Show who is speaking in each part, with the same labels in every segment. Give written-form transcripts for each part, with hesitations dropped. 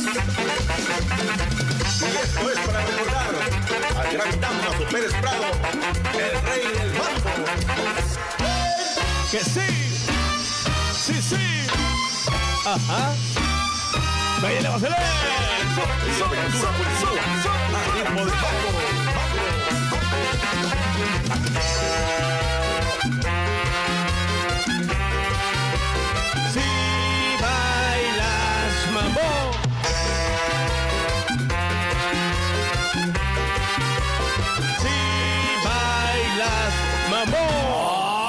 Speaker 1: Y esto es para recordar al gran Damaso Pérez Prado, el rey del mambo.
Speaker 2: Que sí, sí, sí. Ajá. Baile, vacilé.
Speaker 1: Y la aventura continúa al ritmo del mambo.
Speaker 2: Si bailas mambo, si bailas mambo.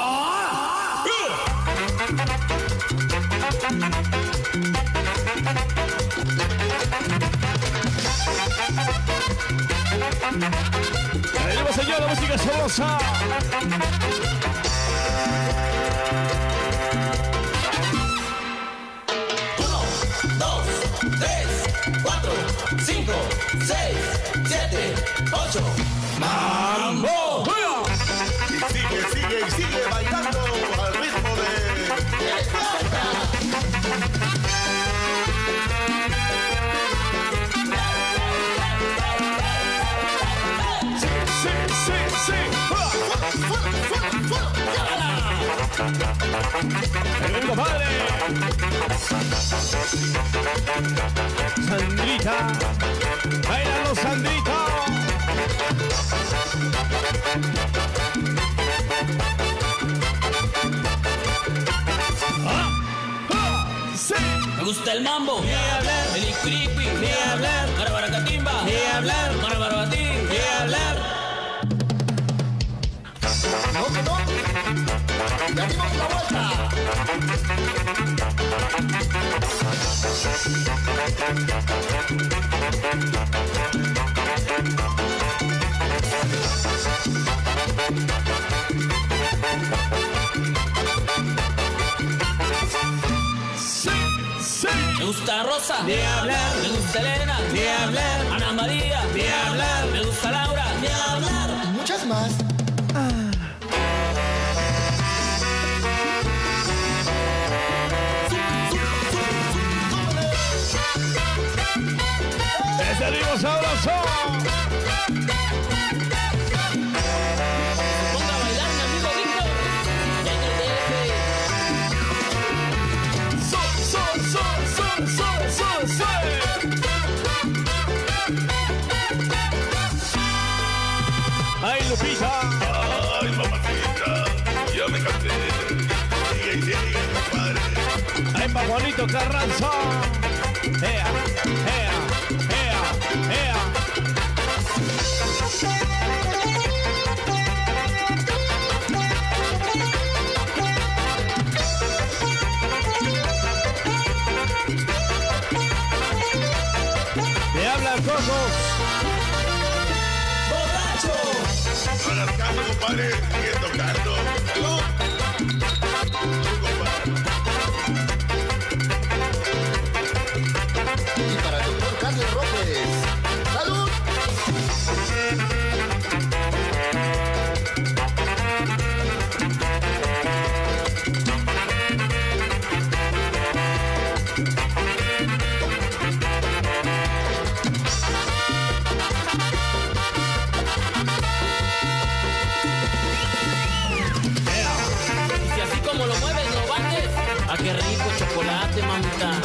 Speaker 2: Tenemos, señor, la música sabrosa. ¡Mambo!
Speaker 1: Y sigue bailando al ritmo de...
Speaker 2: Sí, sí, sí. El compadre Sandrita, bailando Sandrita. Sí.
Speaker 3: Me gusta el mambo,
Speaker 2: Ni hablar,
Speaker 3: el iquiriqui,
Speaker 2: ni hablar,
Speaker 3: Marabaracatimba,
Speaker 2: ni hablar,
Speaker 3: Marabarabatín,
Speaker 2: ni hablar.
Speaker 1: No, que no. Ya dimos la vuelta.
Speaker 2: Sí, sí.
Speaker 3: me gusta Rosa,
Speaker 2: Ni hablar,
Speaker 3: me gusta Elena,
Speaker 2: ni hablar,
Speaker 3: Ana María,
Speaker 2: ni hablar.
Speaker 3: me gusta Laura,
Speaker 4: Ni hablar.
Speaker 1: Muchas más.
Speaker 2: Ese ritmo sabroso.
Speaker 3: ponga a bailar mi amigo Víctor, ya en el DF.
Speaker 2: Ay, Lupita.
Speaker 1: Ay, mamacita, ya me cansé. Sigue, compadre.
Speaker 2: Ay, pa' Juanito Carranza. Ea, ea, ea, ea. Le habla Cocos.
Speaker 1: A las camas, compadre, sigue tocando. Salud. Y para el doctor Carlos López. ¡Salud!
Speaker 3: Y si así como lo mueves, lo bates, ah, qué rico chocolate, mamita.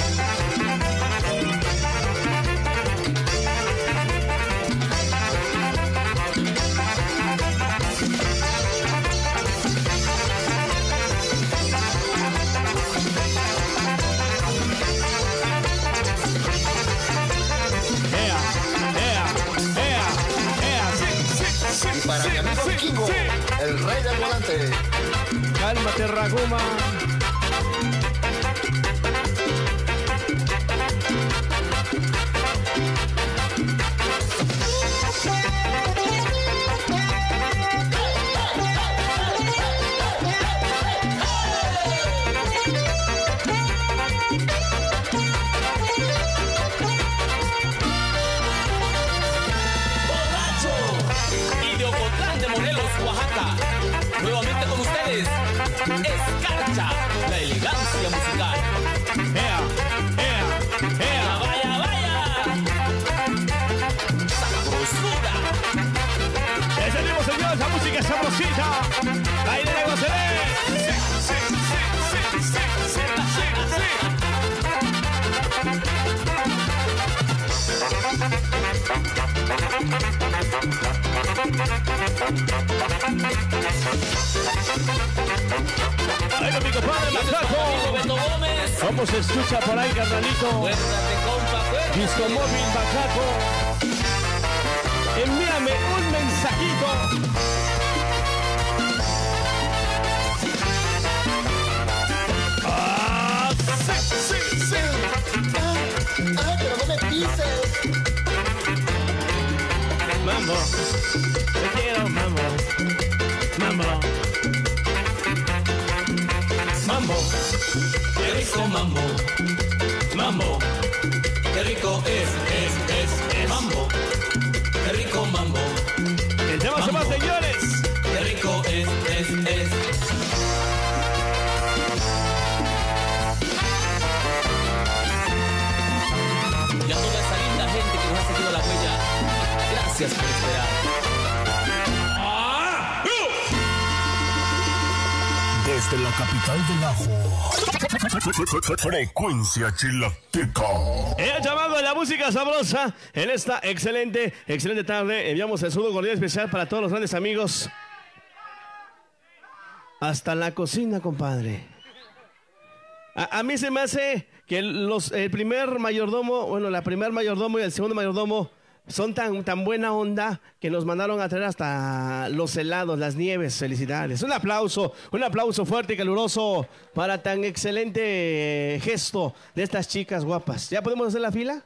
Speaker 2: Ea, ea, ea, ea. Sí, sí, sí.
Speaker 1: Y para mi amigo
Speaker 2: sí,
Speaker 1: Kingo,
Speaker 2: sí.
Speaker 1: el rey del volante.
Speaker 2: Cálmate, Raguma.
Speaker 3: Y de Ocotlán de Morelos, Oaxaca, nuevamente con ustedes, Escarcha.
Speaker 2: música sabrosita. Baile de gozaré. Ahí con mi compadre Macaco. ¿Cómo se escucha por ahí, carnalito?
Speaker 3: Acuérdate, compa, acuérdate.
Speaker 2: Disco Móvil Macaco. Envíame un mensajito. ¡Ah! ¡Sí!
Speaker 4: ¡Ay, pero no me pises!
Speaker 2: Mambo, te quiero, mambo. Mambo. Mambo,
Speaker 3: Qué rico mambo, mambo, qué rico es mambo, qué rico mambo,
Speaker 2: el tema se va, señores.
Speaker 3: qué rico es. Y a toda esa linda gente que nos ha seguido la huella, gracias por esperar.
Speaker 5: Desde la capital del ajo. Frecuencia Chilaquica.
Speaker 2: El llamado de la música sabrosa en esta excelente tarde. Enviamos el saludo cordial especial para todos los grandes amigos. Hasta la cocina, compadre. A mí se me hace que el primer mayordomo, bueno, la primer mayordomo y el segundo mayordomo son tan buena onda que nos mandaron a traer hasta los helados, las nieves. Felicidades. Un aplauso fuerte y caluroso para tan excelente gesto de estas chicas guapas. ¿Ya podemos hacer la fila?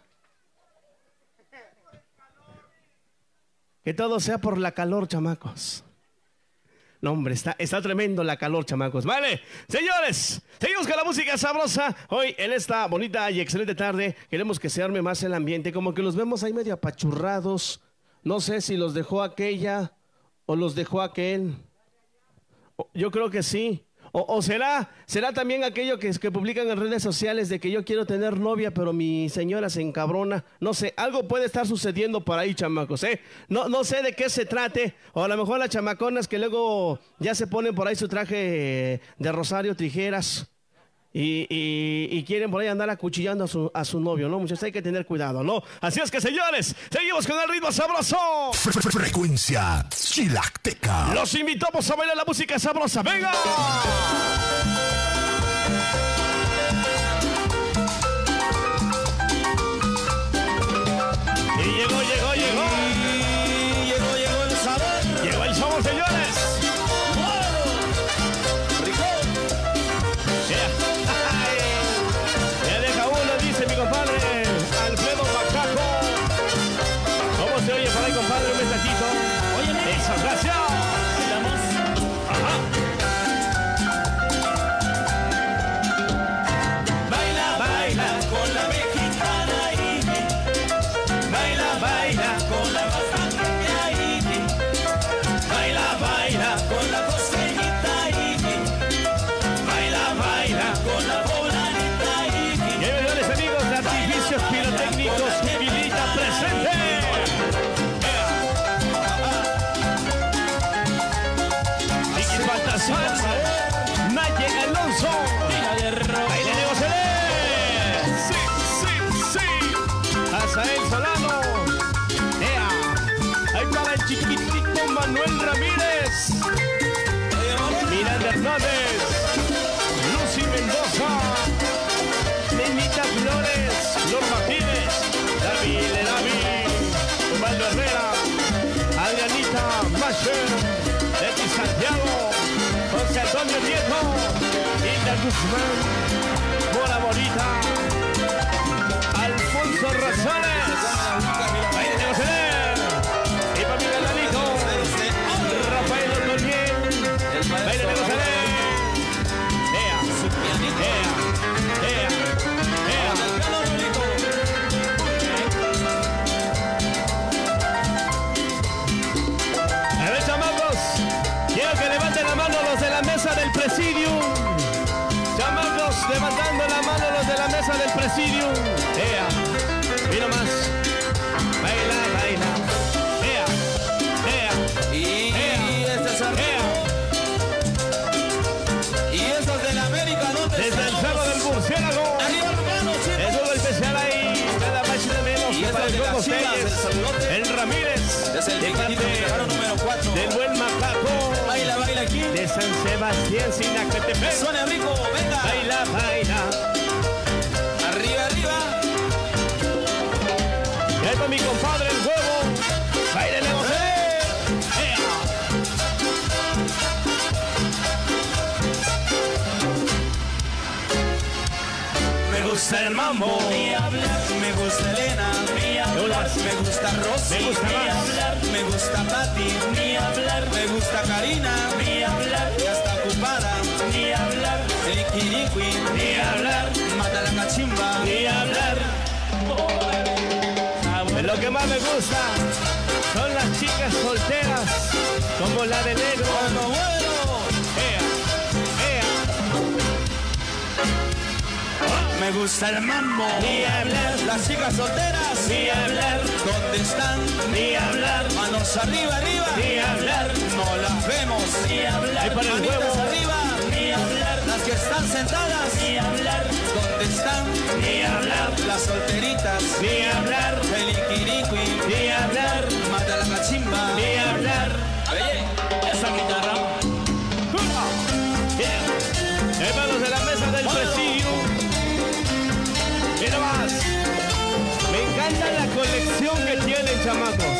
Speaker 2: Que todo sea por la calor, chamacos. No, hombre, está tremendo la calor, chamacos. Vale, señores, seguimos con la música sabrosa. Hoy, en esta bonita y excelente tarde, queremos que se arme más el ambiente. Como que los vemos ahí medio apachurrados. No sé si los dejó aquella o los dejó aquel. Yo creo que sí. O será también aquello que publican en redes sociales de que yo quiero tener novia, pero mi señora se encabrona. No sé, algo puede estar sucediendo por ahí, chamacos, ¿eh? No sé de qué se trate. O a lo mejor las chamaconas que luego ya se ponen por ahí su traje de rosario, tijeras. Y quieren por ahí andar acuchillando a su novio, ¿no? Muchachos, hay que tener cuidado, ¿no? Así es que, señores, seguimos con el ritmo sabroso.
Speaker 5: Frecuencia Chilaquica.
Speaker 2: Los invitamos a bailar la música sabrosa. ¡Venga! Y llegó el sabor. Llegó el sabor, señores. Ya deja uno, dice mi compadre Alfredo Macaco. ¿Cómo se oye por ahí, compadre? Un mensajito. Oye, eso, gracias. Ajá. Baila con la mexicana y baila con la bastante ahí. Baila con la costeñita y baila con la voladita y bienvenidos amigos de Artificios Pirotécnicos Vilita presente. Vicky Baltasar, Naye Alonso, Baile de Gozaré. Sí. Azael Solano, ahí para el chiquitito Manuel Ramírez, Miranda Hernández, Lucy Mendoza, Nenita Flores, Lor Martínez, David, Osvaldo Herrera, Adrianita Macher, Leti Santiago, José Antonio Nieto, Hilda Guzmán, Mora Bonita, Alfonso Rosales, Baile de Gozaré, y para mi Galanito, Rafael Otoniel, Baile de Gozaré. A ver, chamacos, quiero que levanten la mano los de la mesa del presidium. Chamacos, levantando la mano los de la mesa del para el Coco Telles, el Ramírez,
Speaker 3: Desde el
Speaker 2: de
Speaker 3: Piquetito,
Speaker 2: parte
Speaker 3: número 4.
Speaker 2: del buen Macaco,
Speaker 3: Baila, baila aquí.
Speaker 2: de San Sebastián, Sinacatepec.
Speaker 3: Suena rico, venga.
Speaker 2: Baila, baila.
Speaker 3: Arriba, arriba.
Speaker 2: Y ahí va mi compadre, el huevo. Bailele, José.
Speaker 3: Me gusta el mambo, ni hablar. Me gusta Elena, ni hablar. Me gusta Rosy,
Speaker 2: Me gusta
Speaker 3: ni
Speaker 2: más.
Speaker 3: hablar. Me gusta Pati, ni hablar. Me gusta Karina, ni hablar. Ya está ocupada, ni hablar. El Kirikui, ni hablar. Mata la cachimba,
Speaker 2: Ni hablar. Lo que más me gusta son las chicas solteras, como la de negro.
Speaker 3: Bueno, bueno.
Speaker 2: Ea, ea.
Speaker 3: Me gusta el mambo, ni hablar. Las chicas solteras, ni hablar. ¿Dónde están?
Speaker 2: Ni hablar.
Speaker 3: Manos arriba, arriba,
Speaker 2: Ni hablar.
Speaker 3: No las vemos, ni hablar.
Speaker 2: Ahí para el
Speaker 3: Manitas
Speaker 2: huevo.
Speaker 3: arriba, ni hablar. Las que están sentadas, ni hablar. ¿Dónde están?
Speaker 2: Ni hablar.
Speaker 3: Las solteritas,
Speaker 2: Ni hablar.
Speaker 3: el ikirikui,
Speaker 2: Ni hablar.
Speaker 3: mata la cachimba.
Speaker 2: Ni hablar.
Speaker 3: Oye, esa guitarra.
Speaker 2: Yeah. Hermanos de la mesa del presidio. Mira más. Me encanta la colección que tienen, chamacos.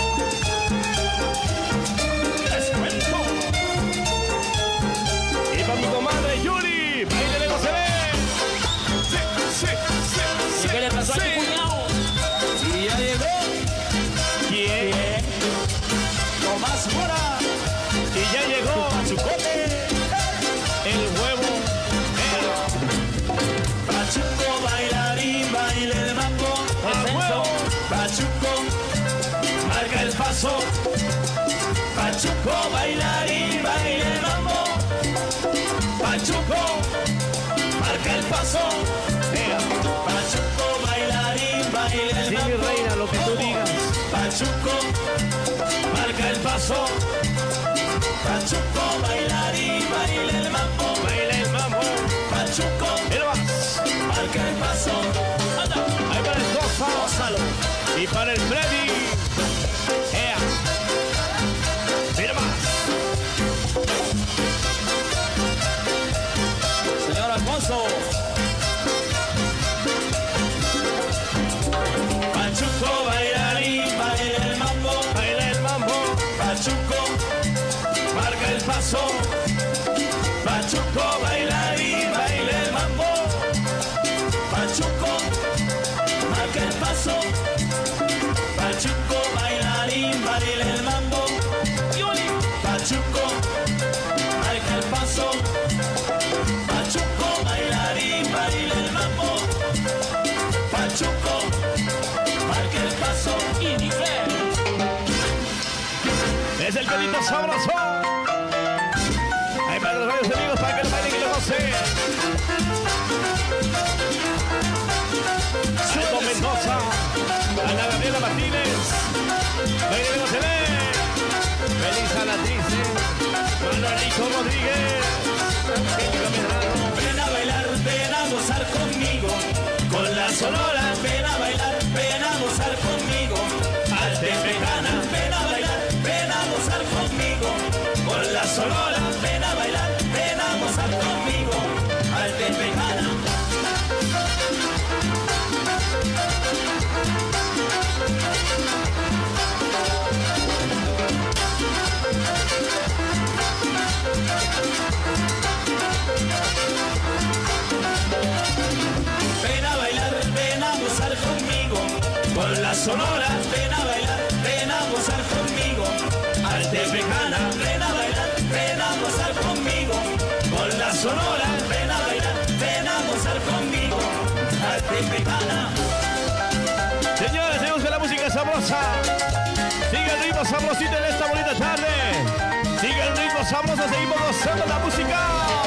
Speaker 2: Y para mi comadre Yuri, baile no se ve. Sí, sí, sí, sí.
Speaker 3: ¿Qué le pasó a tu cuñado? Y ya llegó
Speaker 2: ¿Quién?
Speaker 3: Tomás Mora.
Speaker 2: Y ya llegó
Speaker 3: Chucote.
Speaker 2: el huevo.
Speaker 3: Pachuco bailarín, baile el mambo.
Speaker 2: ¡A huevo!
Speaker 3: Pachuco, marca el paso. Pachuco bailarín, baile el mambo. Pachuco, marca el paso. Pachuco bailarín, baile el
Speaker 2: Sí,
Speaker 3: mambo.
Speaker 2: mi reina, lo que tú digas.
Speaker 3: Pachuco, marca el paso. Pachuco bailarín, baile el mambo.
Speaker 2: Baila el mambo.
Speaker 3: Pachuco,
Speaker 2: Mira más.
Speaker 3: marca el paso. Anda.
Speaker 2: Ahí para el Cofa.
Speaker 3: Gózalo.
Speaker 2: Y para el Freddy. ¡Ea! Mira más.
Speaker 3: Señor Alfonso. Pachuco bailarín, baila el mambo.
Speaker 2: Baila el mambo.
Speaker 3: Pachuco, marca el paso. Pachuco bailarín, baila el mambo. Pachuco, marca el paso. Pachuco bailarín, baila el mambo. Pachuco, marca el paso. Pachuco bailarín, baila el mambo. Pachuco, marca el paso. Y dice.
Speaker 2: Es el pelito sabroso. Ahí para los varios amigos para que lo bailen y lo gocen. Aldo Mendoza. Ana Gabriela Martínez. Baile que no se ve. Melissa Latrice. Manuelito Rodríguez. Angélica Medrano.
Speaker 3: Ven a bailar, ven a gozar conmigo. Con la sonora, ven a bailar, ven a gozar conmigo. Altepecana, ven a bailar, ven a gozar conmigo. Con la sonora, ven a bailar, ven a gozar conmigo. Altepecana. Ven a bailar, ven a gozar conmigo. Con la sonora, ven a bailar, ven a gozar conmigo. Altepecana, ven a bailar, ven a gozar conmigo. Con la sonora, ven a bailar, ven a gozar conmigo. Altepecana.
Speaker 2: Señores, seguimos con la música sabrosa. Sigue el ritmo sabrosito en esta bonita tarde. Sigue el ritmo sabroso, seguimos gozando la música.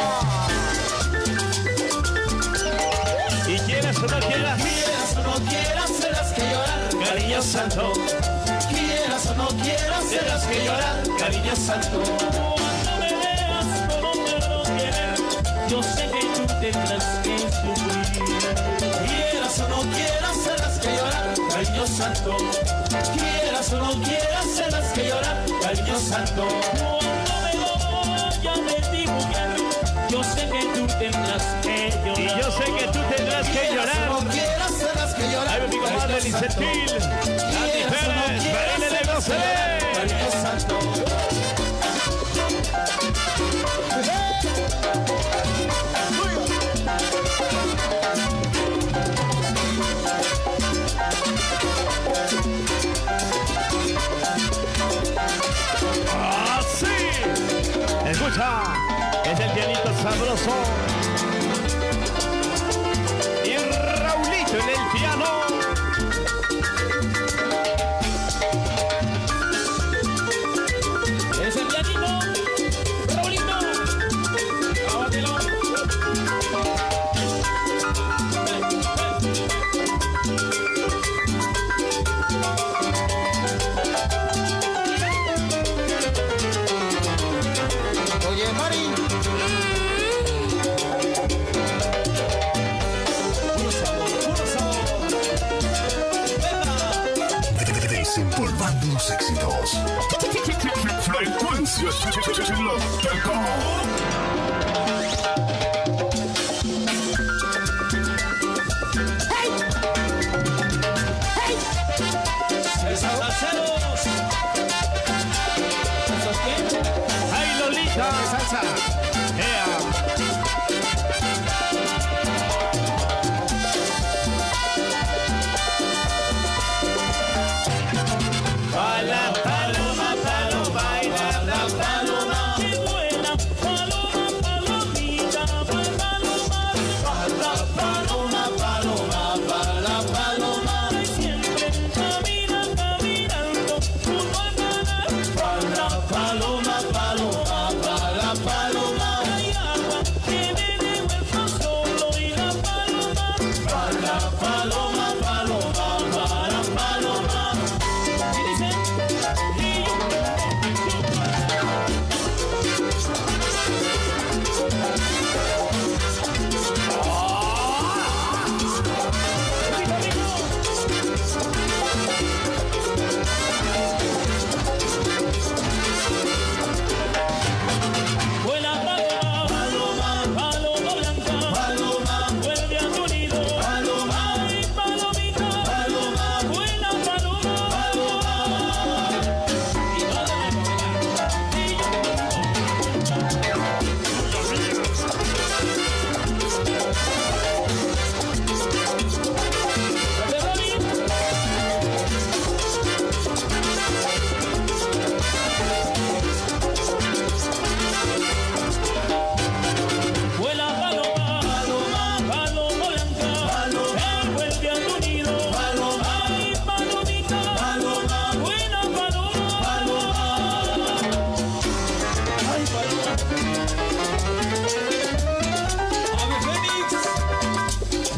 Speaker 2: Y quieras o no quieras,
Speaker 3: Quieras o no quieras, serás que llorar,
Speaker 2: cariño santo.
Speaker 3: quieras o no quieras, serás que llorar, cariño santo. Cuando me veas como puedo querer, yo sé que tú tendrás que sufrir. Quieras o no quieras, serás que llorar, cariño santo. Quieras o no quieras, tendrás que llorar, cariño santo. Cuando me vaya a refugiar, yo sé que tú tendrás que llorar.
Speaker 2: Y yo sé que tú tendrás que llorar.
Speaker 4: No quieras, tendrás que llorar.
Speaker 2: Ay, mi comadre Licetil, Andy Pérez, baile de Groselé.
Speaker 3: Cariño santo.
Speaker 2: Escucha, es el pianito sabroso y Raulito en el piano.
Speaker 3: Es el pianito, Raulito. Bábatelo.
Speaker 4: Oye, Mari.
Speaker 3: Puro sabor, puro sabor. Venga.
Speaker 5: Desempolvando los éxitos. Frecuencia Chilateca.
Speaker 3: Esos rancheros. ¿Esos qué?
Speaker 2: ¡Ay, Lolita! ¡Salsa! ¡Ea!
Speaker 3: La paloma, paloma, baila la paloma. Qué buena paloma, palomita, paloma. La paloma, paloma, la paloma. Siempre camina, caminando, junto al canal. La paloma, paloma, la paloma. Hay agua que bebe huerto solo y la paloma. La paloma, paloma, la paloma. Y dice, y yo. Vuela paloma, paloma, paloma blanca, paloma, vuelve a tu nido, paloma, ay palomita, paloma, vuela paloma, paloma. Y no debe volar, y yo. Vuela paloma, paloma, paloma blanca, paloma, vuelve a tu nido, paloma, ay palomita, paloma, vuela paloma, paloma, ay paloma. Ave Fénix.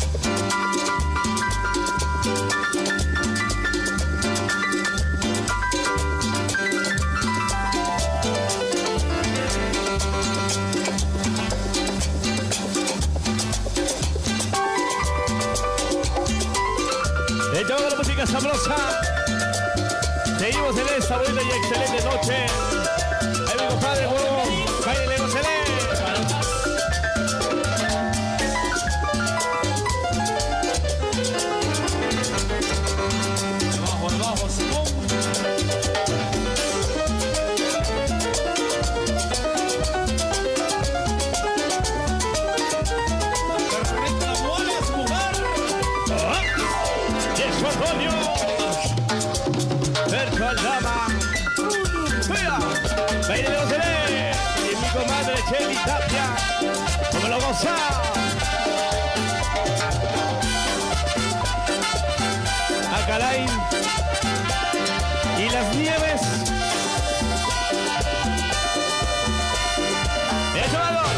Speaker 2: De toda la música sabrosa. Seguimos en esta bonita y excelente noche. Ahí mi compadre, huevo, baile de Groselé.
Speaker 3: Abajo, Simón. Reclamones, mujer.
Speaker 2: Eso, Antonio. Berto Aldama. ¡Vea! Baile de Groselé. Y mi comadre Cheli Tapia. ¡Cómo lo goza! Acalay. Y las nieves. ¡Eso, vamos!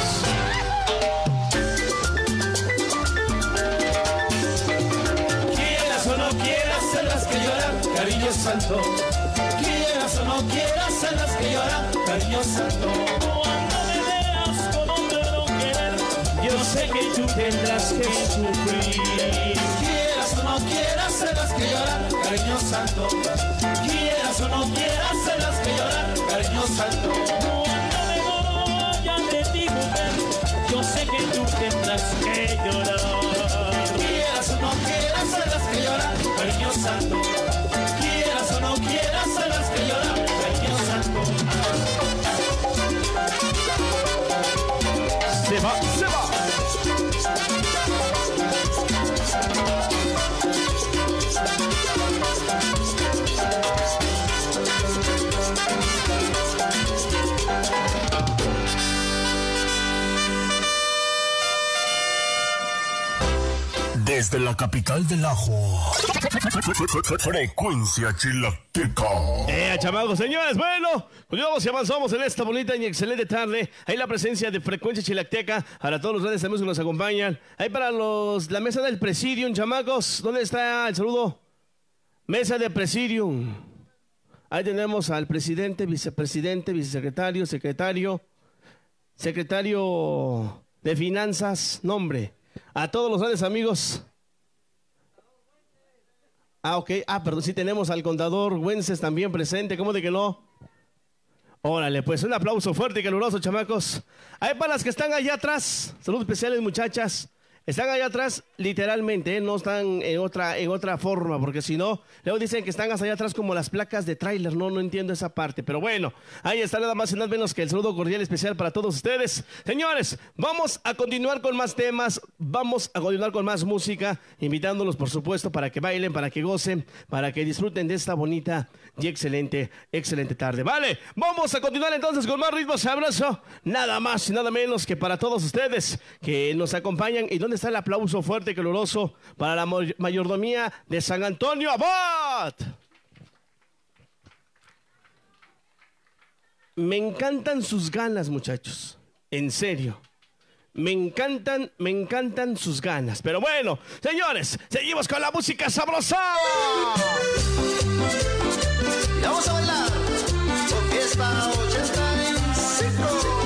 Speaker 3: Quieras o no quieras, tendrás que llorar, cariño santo. Quieras o no quieras, tendrás que llorar, cariño santo. Cuando me veas como te no querer, yo sé que tú tendrás que sufrir. Quieras o no quieras, tendrás que llorar, cariño santo. Quieras o no quieras, tendrás que llorar, cariño santo. Cuando me vaya de ti, mujer, yo sé que tú tendrás que llorar. Quieras o no quieras, tendrás que llorar, cariño santo. Quieras o no quieras, tendrás que llorar, cariño santo.
Speaker 2: Se va, se va.
Speaker 5: Desde la capital del ajo. Frecuencia chilaquica.
Speaker 2: Chamacos, señores, bueno, continuamos y avanzamos en esta bonita y excelente tarde. Hay la presencia de Frecuencia Chilaquica para todos los grandes amigos que nos acompañan. Hay para la mesa del Presidium, chamacos. ¿Dónde está el saludo? Mesa de Presidium. Ahí tenemos al presidente, vicepresidente, vicesecretario, secretario de Finanzas, nombre. A todos los grandes amigos. Ok. Perdón, sí tenemos al contador Güences también presente. ¿Cómo de que no? Órale, pues un aplauso fuerte y caluroso, chamacos. Hay para las que están allá atrás. Saludos especiales, muchachas. Están allá atrás, literalmente, no están en otra forma, porque si no, luego dicen que están hasta allá atrás como las placas de tráiler, no entiendo esa parte, pero bueno, ahí está nada más y nada menos que el saludo cordial especial para todos ustedes. Señores, vamos a continuar con más temas, vamos a continuar con más música, invitándolos, por supuesto, para que bailen, para que gocen, para que disfruten de esta bonita y excelente tarde, ¿vale? Vamos a continuar entonces con más ritmo sabroso, nada más y nada menos que para todos ustedes que nos acompañan. ¿Y dónde está el aplauso fuerte y caluroso para la mayordomía de San Antonio Abad? Me encantan sus ganas, muchachos, en serio. Me encantan sus ganas. Pero bueno, señores, seguimos con la música sabrosa.
Speaker 4: Y vamos a bailar con Fiesta 85.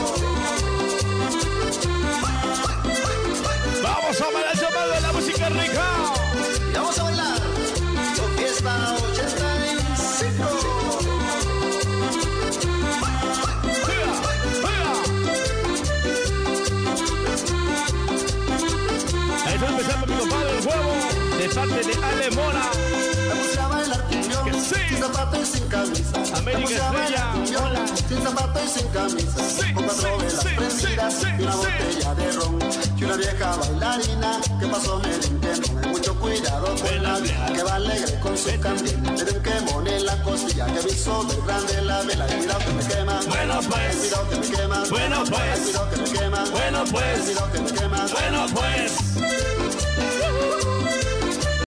Speaker 2: Vamos a bailar llamado la música rica.
Speaker 4: Y vamos a bailar con Fiesta 85.
Speaker 2: Ahí está empezando mi compadre el huevo de parte de Ale Mora.
Speaker 4: Vamos a bailar cumbia,
Speaker 2: Sí.
Speaker 4: sin zapatos y sin camisa.
Speaker 2: América
Speaker 4: Vamos a bailar
Speaker 2: Estrella,
Speaker 4: cumbia,
Speaker 2: hola.
Speaker 4: sin zapatos y sin camisa.
Speaker 2: Sí,
Speaker 4: Con cuatro velas
Speaker 2: sí,
Speaker 4: prendidas
Speaker 2: sí,
Speaker 4: y una
Speaker 2: sí.
Speaker 4: botella de ron. Y una vieja bailarina que pasó merengue. Mucho cuidado con la vieja que va alegre con su candil. Le den quemón en la costilla que viso del grande la vela. Y cuidado que me quema.
Speaker 2: Bueno, pues.
Speaker 4: Cuidado que me quema.
Speaker 2: Bueno, pues.
Speaker 4: Cuidado que me quema.
Speaker 2: Bueno, pues.
Speaker 4: Cuidado que me quema.
Speaker 2: Bueno, pues.